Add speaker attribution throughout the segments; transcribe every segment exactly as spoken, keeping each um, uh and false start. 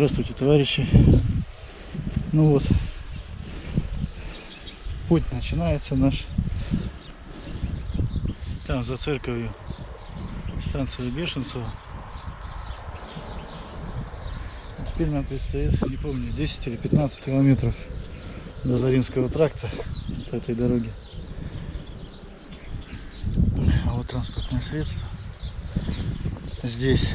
Speaker 1: Здравствуйте, товарищи. Ну вот, путь начинается наш. Там за церковью станция Бешенцево. Теперь нам предстоит, не помню, десять или пятнадцать километров до Заринского тракта по этой дороге. А вот транспортное средство. Здесь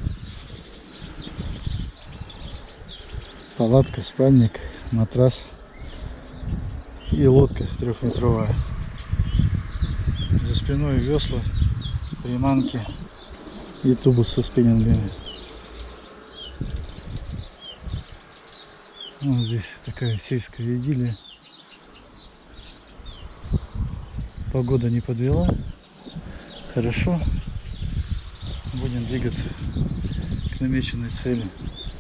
Speaker 1: палатка, спальник, матрас и лодка трехметровая. За спиной весла, приманки и тубус со спиннингами. Вот здесь такая сельская идиллия. Погода не подвела. Хорошо. Будем двигаться к намеченной цели.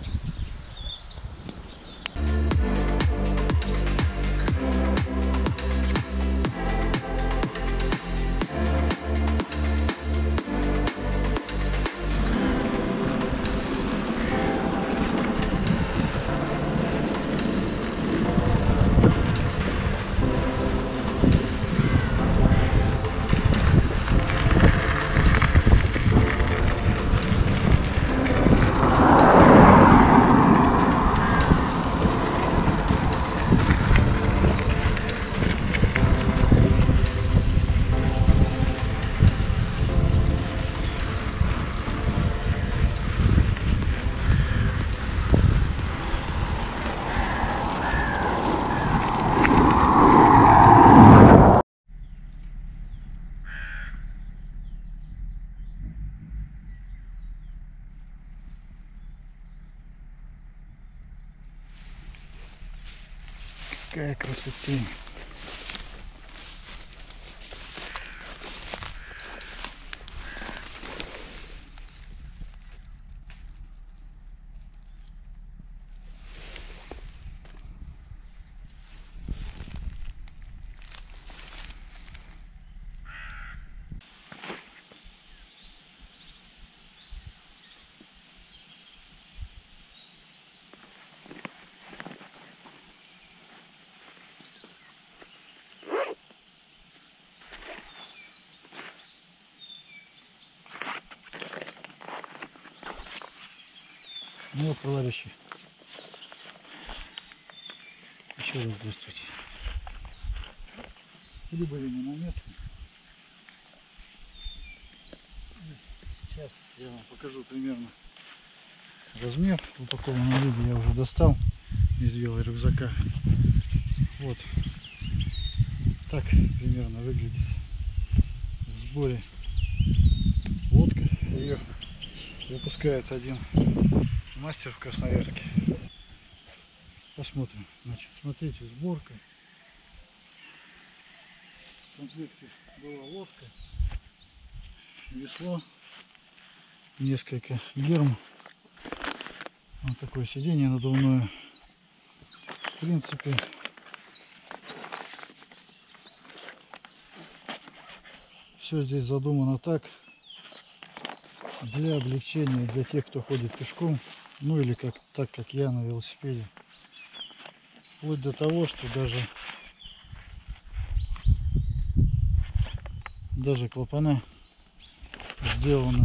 Speaker 1: Какая красота! Ну вот, товарищи, еще раз здравствуйте. Прибыли мы на место. Сейчас я вам покажу примерно размер. В упакованном виде я уже достал из вело рюкзака. Вот так примерно выглядит в сборе лодка. Ее выпускает один мастер в Красноярске. Посмотрим. Значит, смотрите, сборка. В комплекте была лодка, весло, несколько герм. Вот такое сиденье надувное. В принципе, все здесь задумано так, для облегчения для тех, кто ходит пешком. Ну или как так, как я на велосипеде. Вплоть до того, что даже даже клапана сделаны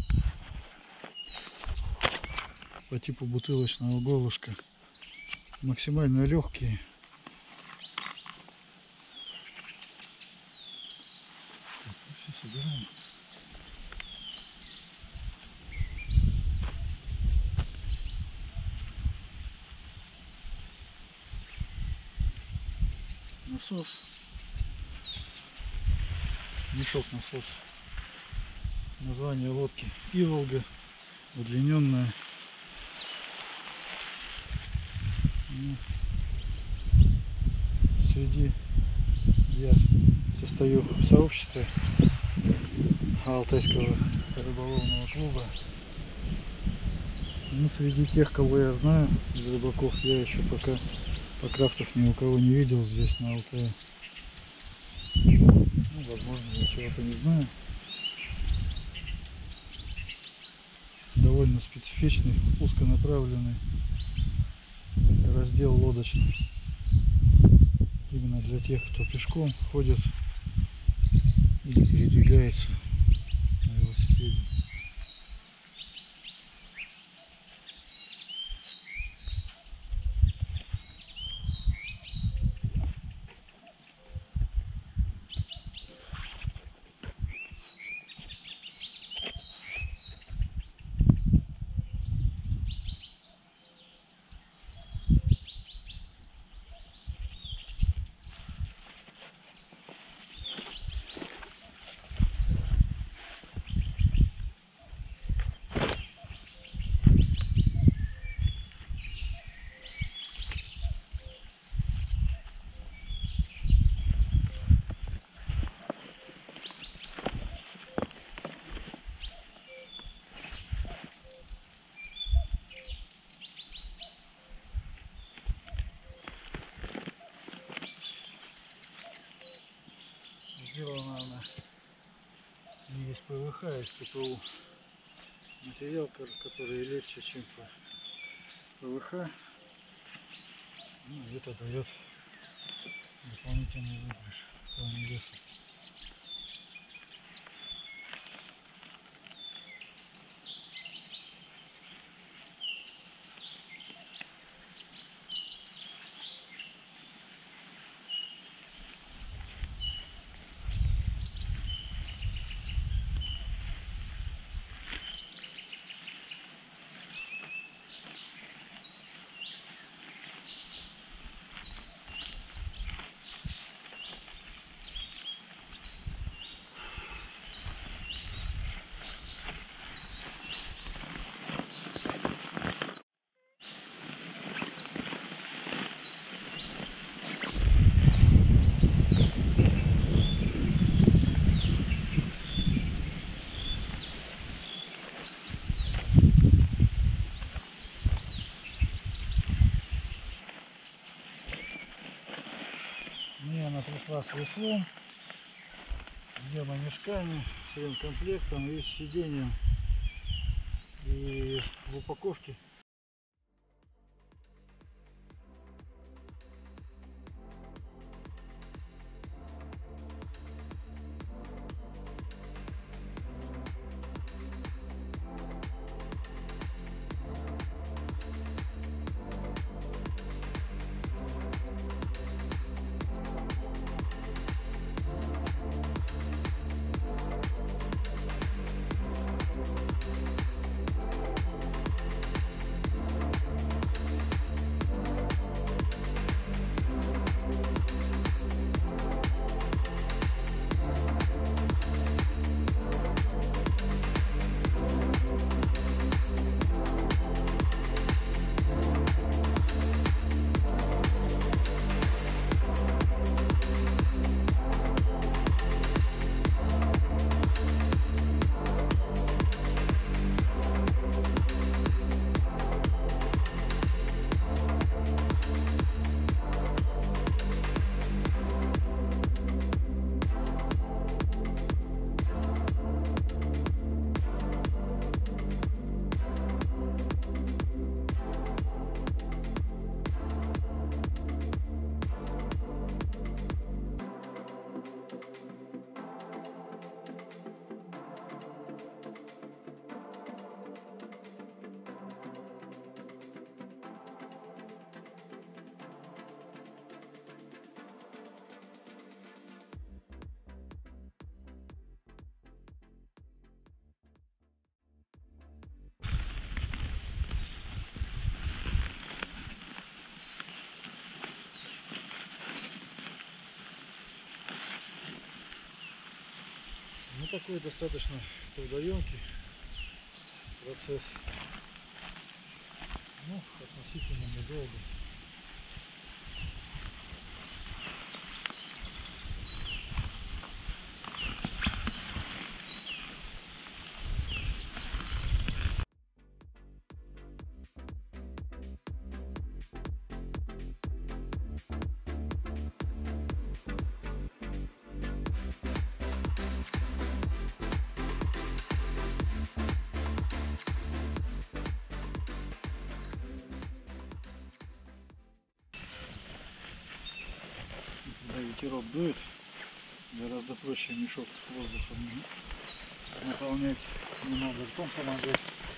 Speaker 1: по типу бутылочного горлышка. Максимально легкие. Так, все собираем. Насос, мешок насос. Название лодки Иволга, удлиненная. Ну, среди я состою в сообществе Алтайского рыболовного клуба. Ну, среди тех, кого я знаю из рыбаков, я еще пока по крафтов ни у кого не видел здесь на Алтае. Ну, возможно, я чего-то не знаю. Довольно специфичный, узконаправленный раздел лодочный. Именно для тех, кто пешком ходит или передвигается на велосипеде. Сделана она не из ПВХ, а из ТПУ. Материал, который легче, чем ПВХ. Ну, это дает дополнительный выигрыш в плане веса. Мне она пришла с веслом, с двумя мешками, с всем комплектом и с сиденьем. И в упаковке ну, такой достаточно трудоемкий процесс, ну, относительно недолго. ветерок дует, гораздо проще мешок воздухом наполнять, не надо ртом помогать.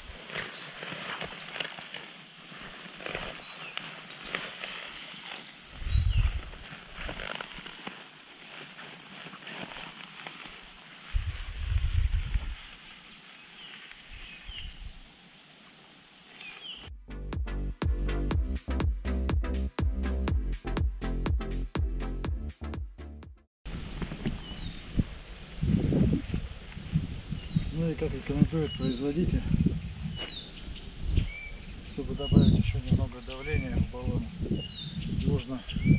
Speaker 1: Ну и как рекомендует производитель, чтобы добавить еще немного давления в баллон, нужно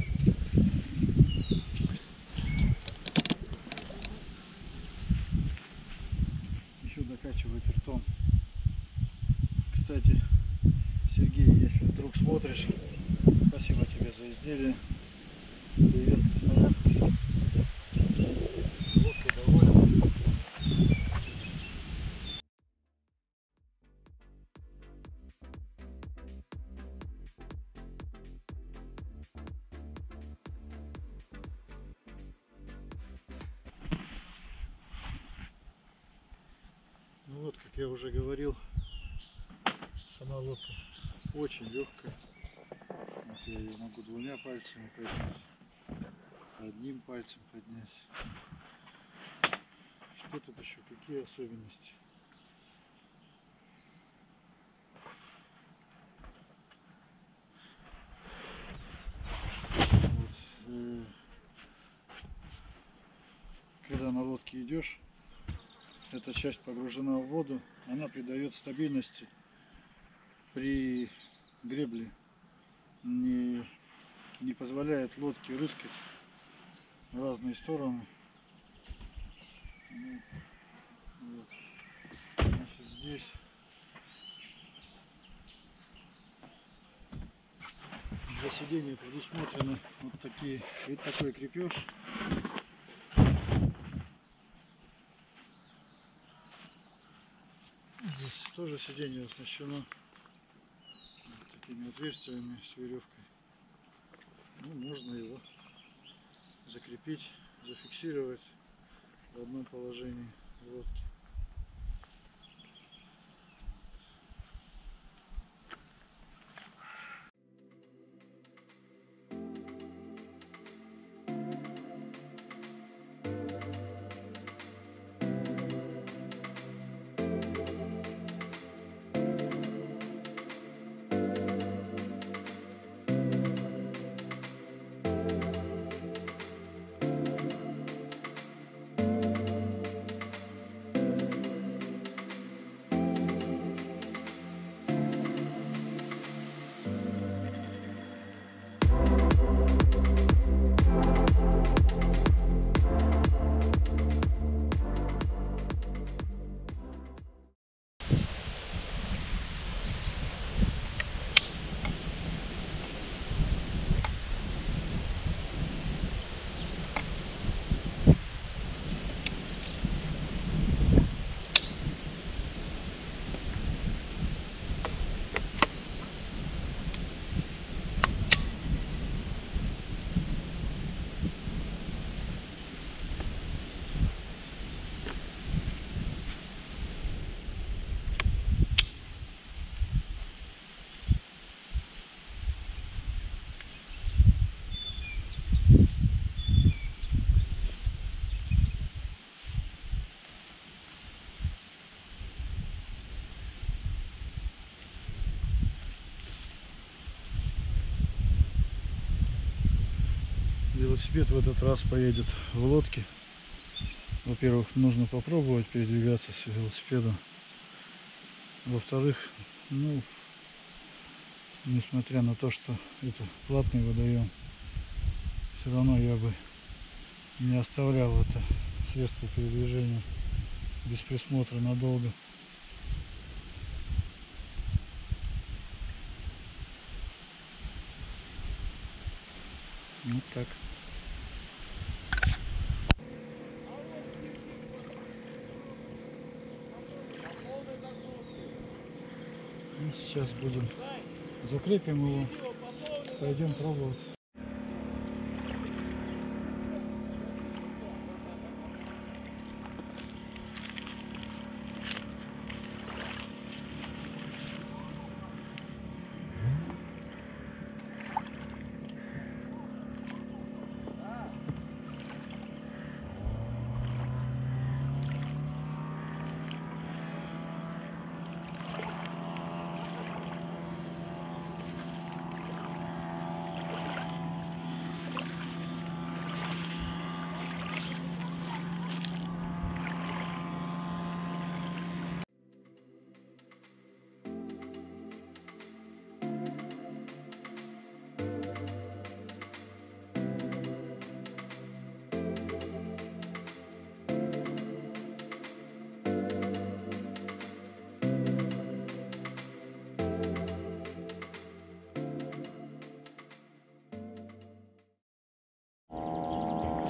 Speaker 1: еще докачивать ртом. Кстати, Сергей, если вдруг смотришь, спасибо тебе за изделие. Привет, Красноярский. Лодкой доволен. Ну вот, как я уже говорил, сама лодка очень легкая. Вот я ее могу двумя пальцами поднять, одним пальцем поднять. Что тут еще? Какие особенности? Вот, э, когда на лодке идешь, эта часть погружена в воду, она придает стабильности при гребле, не, не позволяет лодке рыскать в разные стороны. Ну, вот. Значит, здесь для сидения предусмотрены вот такие, вот такой крепеж. Здесь тоже сиденье оснащено вот такими отверстиями с веревкой. Ну, можно его закрепить, зафиксировать в одном положении лодки. Велосипед в этот раз поедет в лодке. Во-первых, нужно попробовать передвигаться с велосипедом. Во-вторых, ну, несмотря на то, что это платный водоем, все равно я бы не оставлял это средство передвижения без присмотра надолго. Вот так. И сейчас будем закрепим его, пойдем пробовать.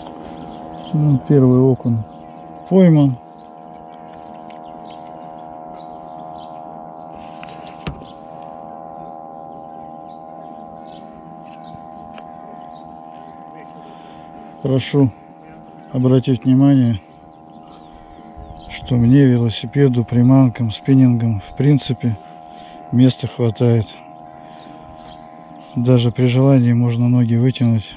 Speaker 1: Ну, первый окунь пойман. Прошу обратить внимание, что мне, велосипеду, приманкам, спиннингам, в принципе, места хватает. Даже при желании можно ноги вытянуть.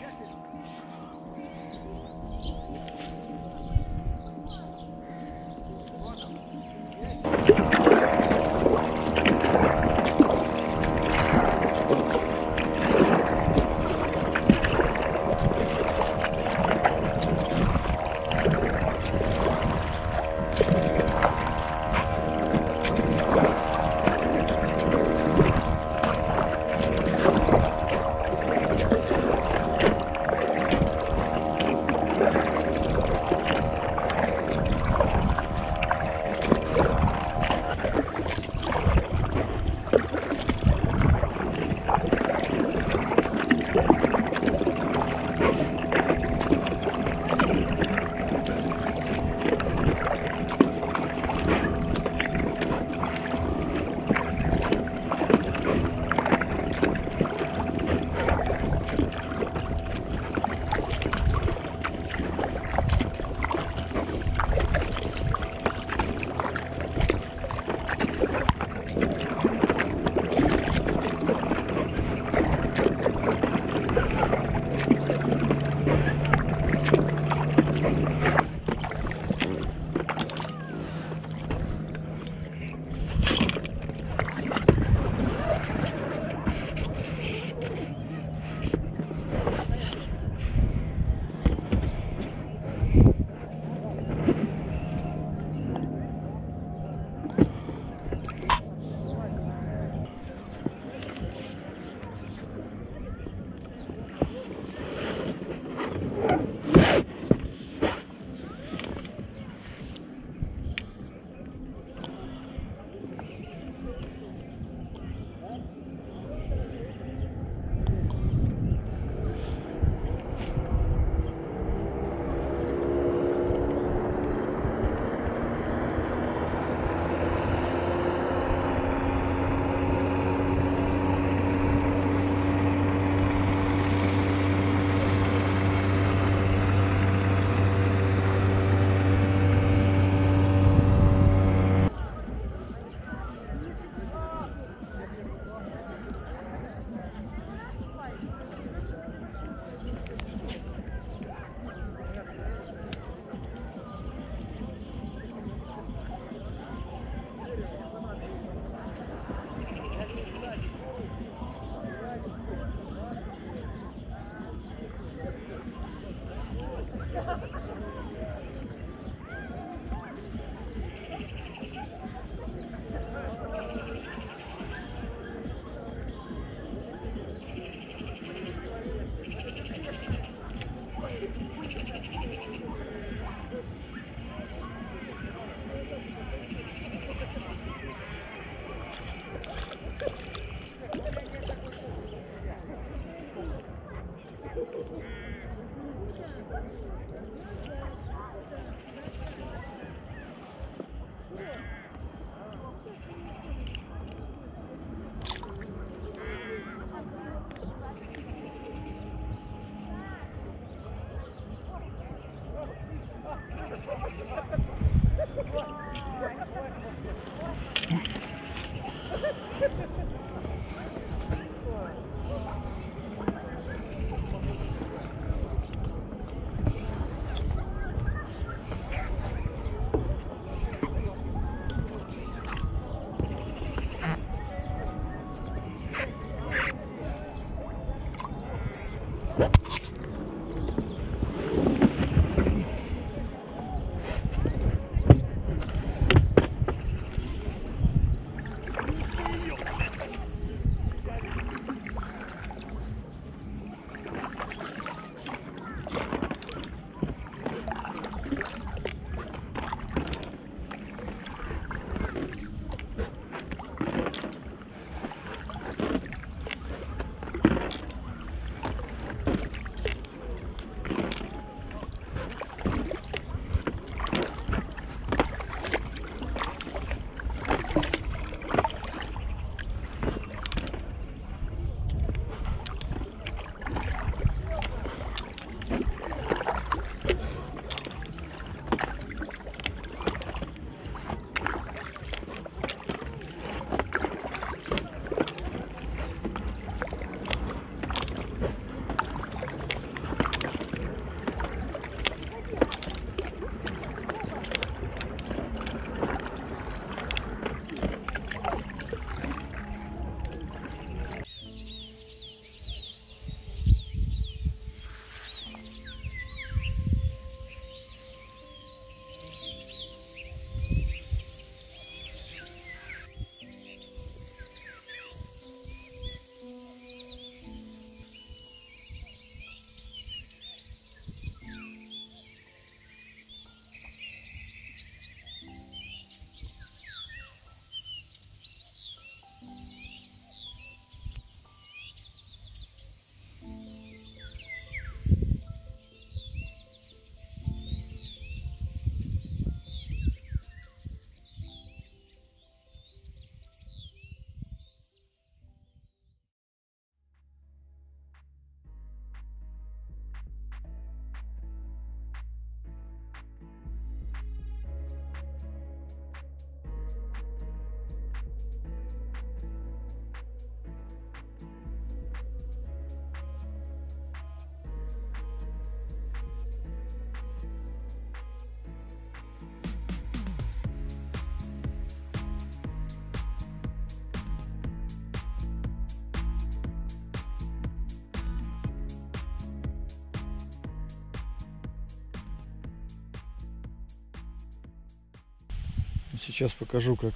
Speaker 1: Сейчас покажу, как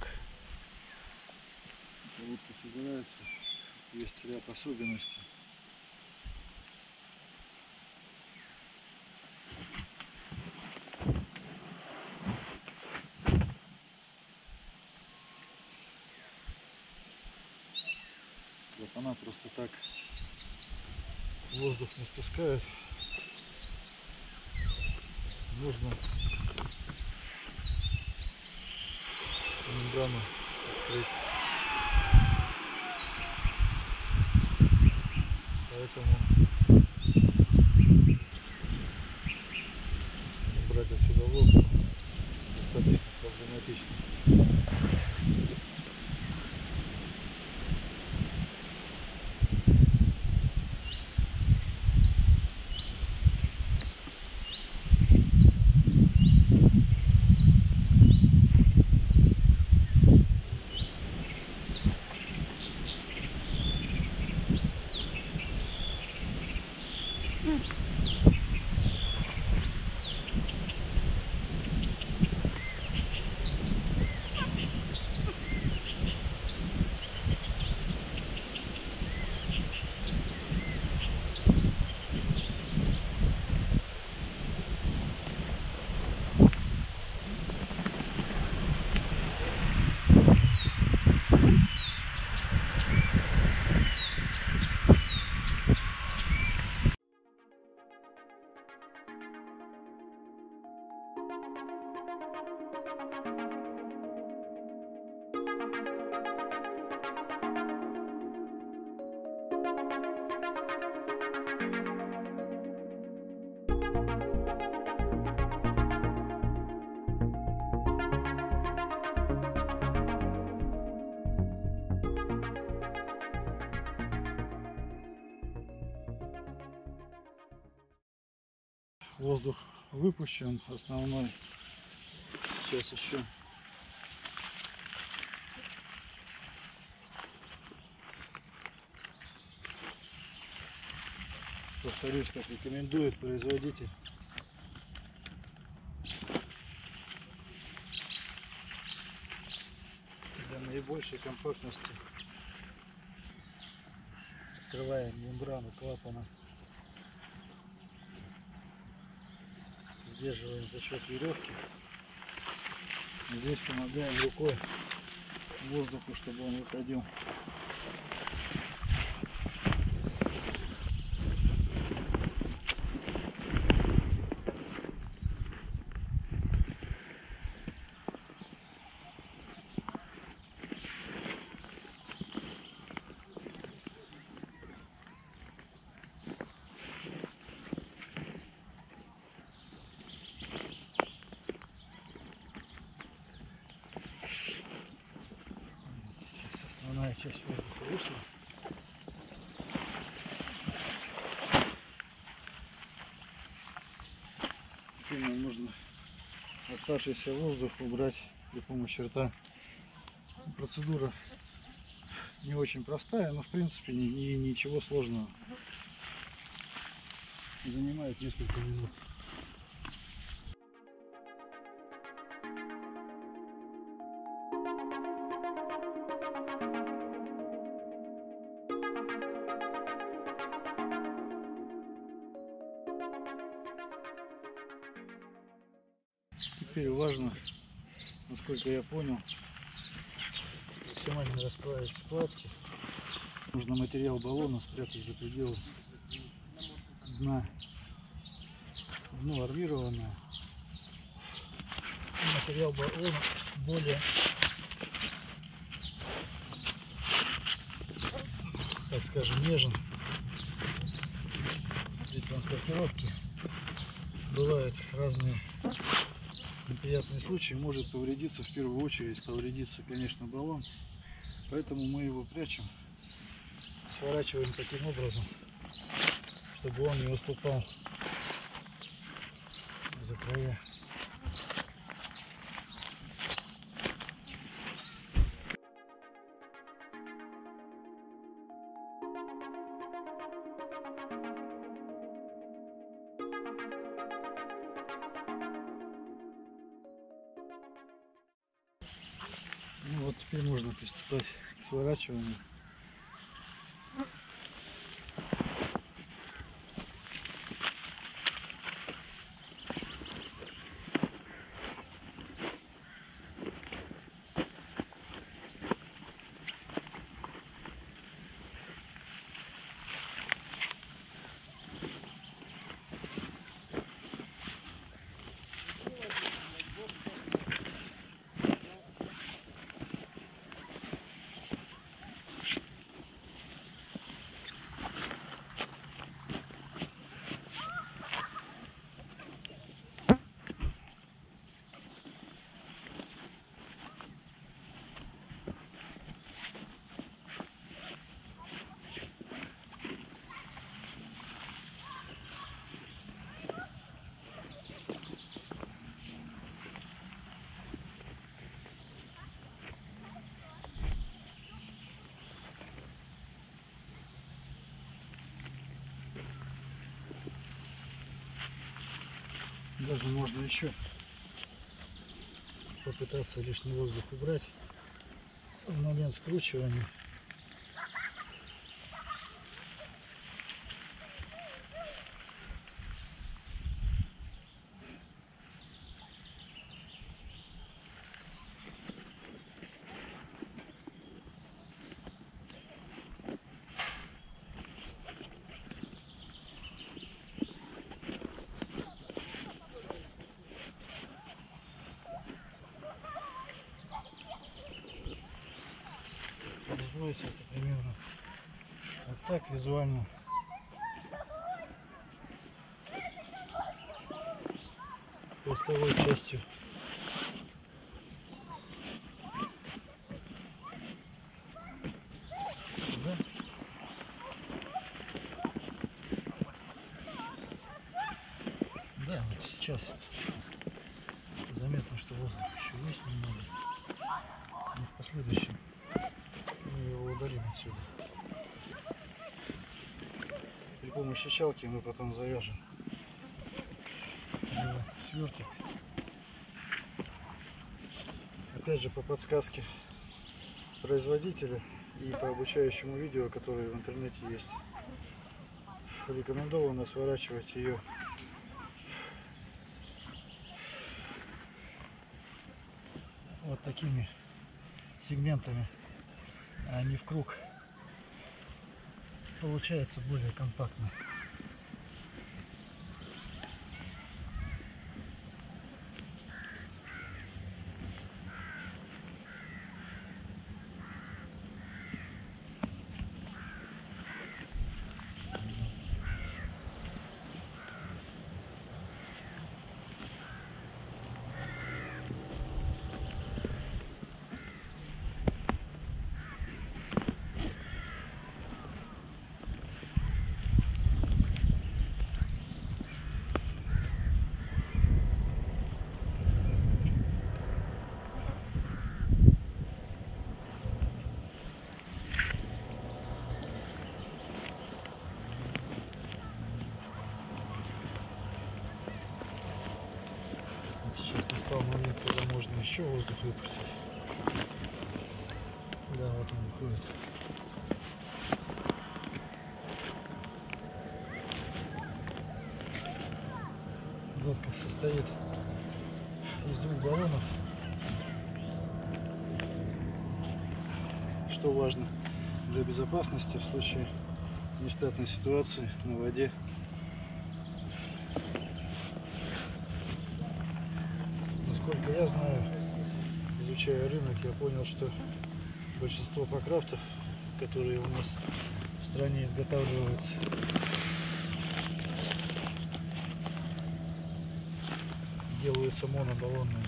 Speaker 1: лодка собирается. Есть ряд особенностей. Вот она просто так воздух не спускает. Нужно мембрану открыть. Поэтому брать отсюда воздух достаточно проблематично. Воздух выпущен основной. Сейчас еще повторюсь, как рекомендует производитель. Для наибольшей компактности открываем мембрану клапана. Удерживаем за счет веревки. Здесь помогаем рукой воздуху, чтобы он выходил. Основная часть воздуха вышла. Теперь нам нужно оставшийся воздух убрать при помощи рта. Процедура не очень простая, но в принципе ни, ни, ничего сложного. Занимает несколько минут. Теперь важно, насколько я понял, максимально расправить складки. Нужно материал баллона спрятать за пределы дна. Дно армированное. И материал баллона более, так скажем, нежен. При транспортировке бывают разные неприятные случаи. Может повредиться, в первую очередь повредится, конечно, баллон. Поэтому мы его прячем, сворачиваем таким образом, чтобы он не уступал за края. Ну вот теперь можно приступать к сворачиванию. Даже можно еще попытаться лишний воздух убрать в момент скручивания. Разброится это примерно вот так визуально. Хвостовой частью. Да? Да, вот сейчас заметно, что воздух еще есть немного. Но в последующем мы его удалим отсюда. При помощи щелки мы потом завяжем сверток. Опять же, по подсказке производителя и по обучающему видео, которое в интернете есть, рекомендовано сворачивать ее вот такими сегментами, а не в круг. Получается более компактно. Сейчас настал момент, когда можно еще воздух выпустить. Да, вот он выходит. Лодка состоит из двух баллонов. Что важно для безопасности в случае нештатной ситуации на воде. Насколько я знаю, изучая рынок, я понял, что большинство покрафтов, которые у нас в стране изготавливаются, делаются монобаллонными.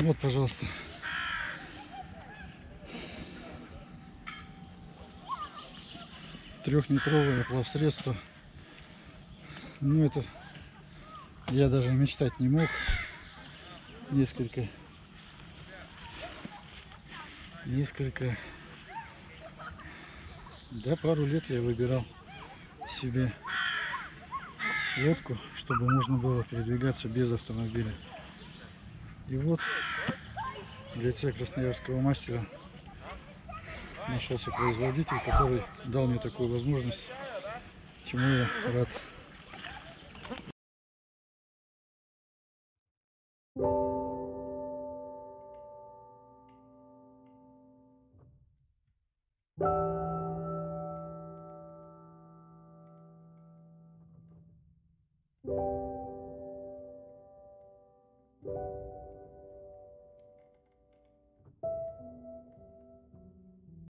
Speaker 1: Вот, пожалуйста. Трехметровое плавсредство. Ну, это я даже мечтать не мог. Несколько, несколько, да, пару лет я выбирал себе лодку, чтобы можно было передвигаться без автомобиля. И вот в лице красноярского мастера нашелся производитель, который дал мне такую возможность, чему я рад.